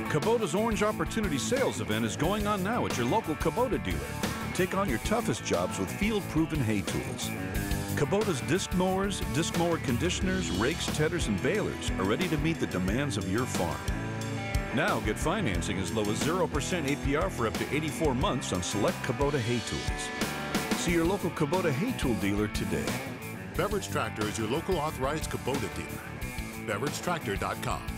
Kubota's Orange Opportunity Sales event is going on now at your local Kubota dealer. Take on your toughest jobs with field-proven hay tools. Kubota's disc mowers, disc mower conditioners, rakes, tedders, and balers are ready to meet the demands of your farm. Now get financing as low as 0% APR for up to 84 months on select Kubota hay tools. See your local Kubota hay tool dealer today. Beverage Tractor is your local authorized Kubota dealer. BeverageTractor.com.